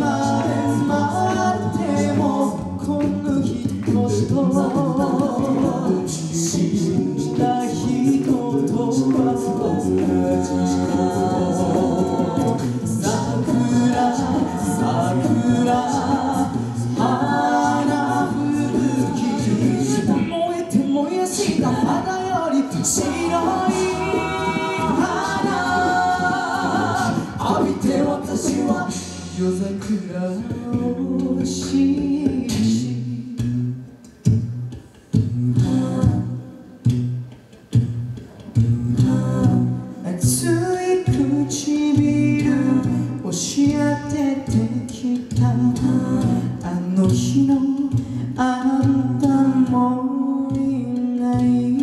夜桜をし熱い唇押し当ててきたあの日のあんたもいない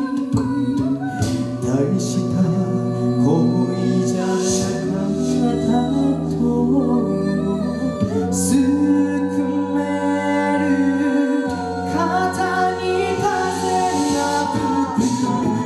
大した恋じゃなかったとすくめる肩に風が吹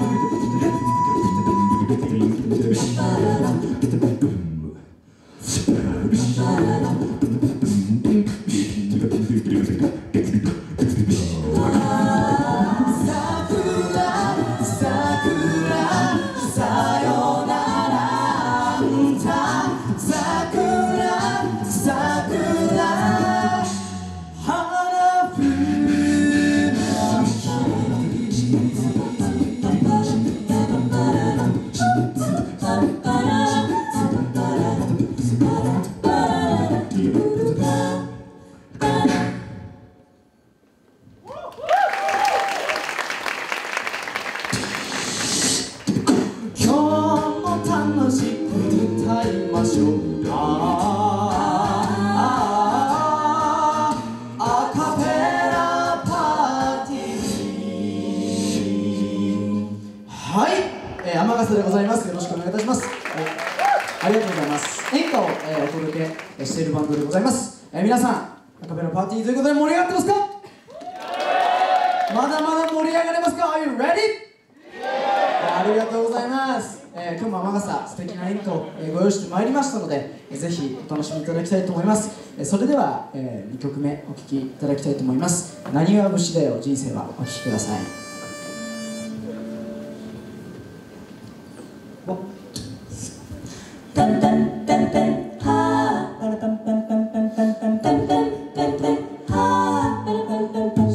アカペラパーティー。はい、天笠でございます。よろしくお願いいたします。ありがとうございます。演歌を、お届けしているバンドでございます。皆さん、アカペラパーティーということで盛り上がってますか？まだまだ盛り上がれますか？ Are you ready? ありがとうございます。今日も天笠素敵な演歌をご用意してまいりましたので、ぜひお楽しみいただきたいと思います。それでは、2曲目お聴きいただきたいと思います。何が節だよ人生は、お聴きください。タンタンタンタンはータンタンタンタンタンタンタンタンタンタンはータンタンタンタンタン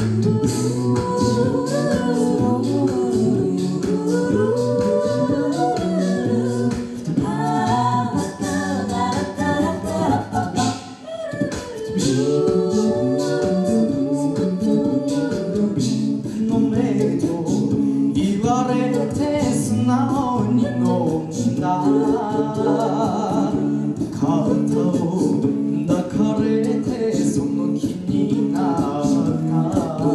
飲めと言われて素直に飲んだ肩を抱かれてその気になった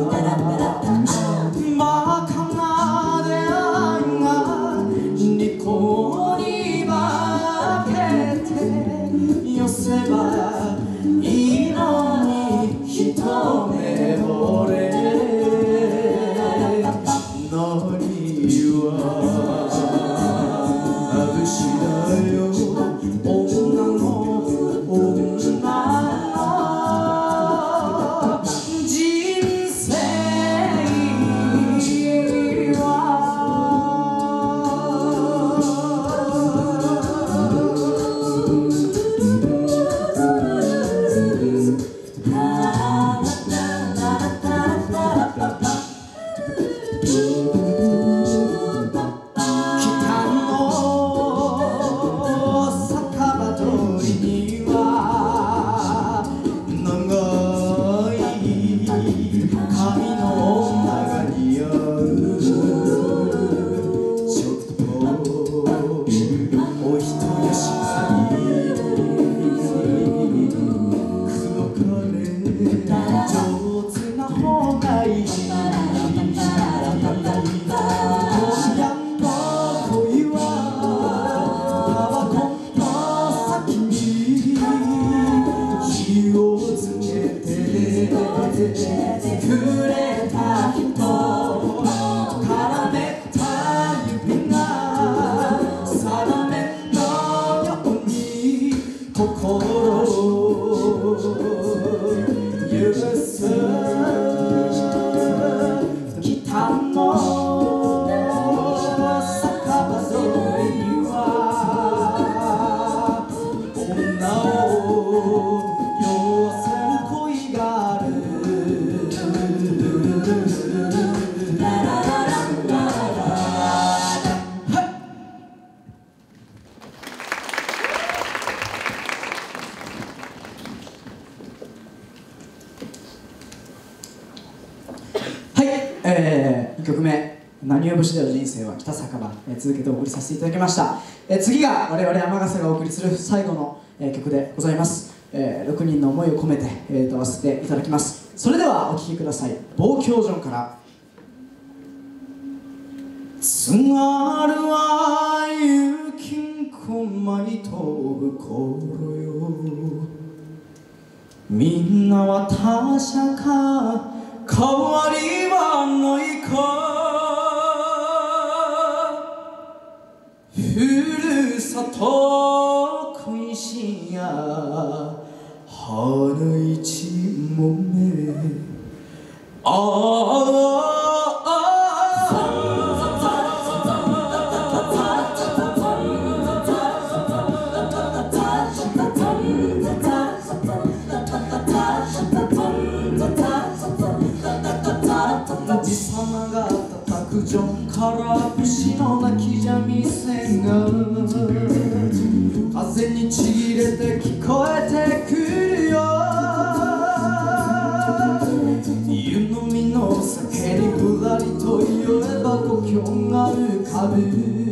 バカな出会いがニコに化けて寄せばいいのに 2曲目「何を節だよ人生は北酒場」続けてお送りさせていただきました。次が我々雨傘がお送りする最後の曲でございます。6人の思いを込めて歌わせていただきます。それではお聴きください。望郷城から津軽は雪んこ舞い飛ぶ頃よ、みんなは他者か変わりはないか、ふるさと恋しや花一もめ爺様が叩くジョンから節の泣き三味線が風にちぎれて聞こえてくるよ、湯飲みの酒にぶらりと酔えば故郷が浮かぶ、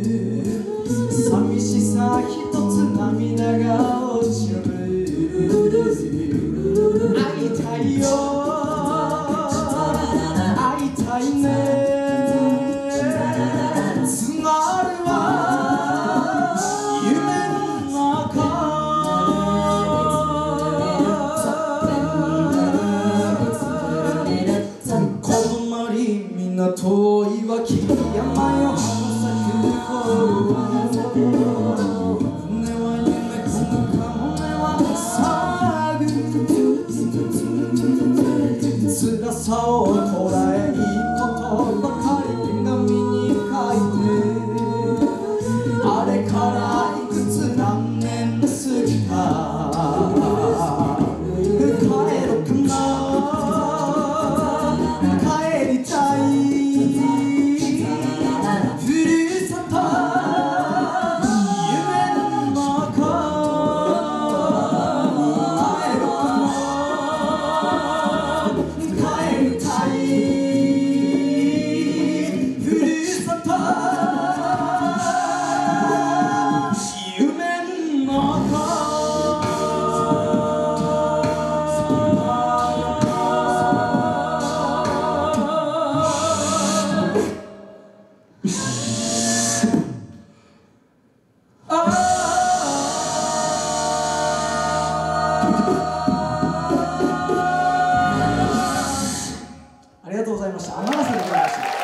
寂しさ一つ涙が落ちる、会いたいよ遠い脇山よ花咲く頃、船は夢こむかもめは騒ぐ、辛さをこらえいいことばかり手紙に書いて、あれからいくつ何年過ぎた、帰ろうかな、帰りたいありがとうございました。天笠でございました。